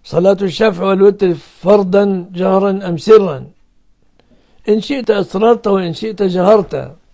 صلاة الشفع والوتر فرضا جهرا أم سرا؟ إن شئت أسررت وإن شئت جهرت.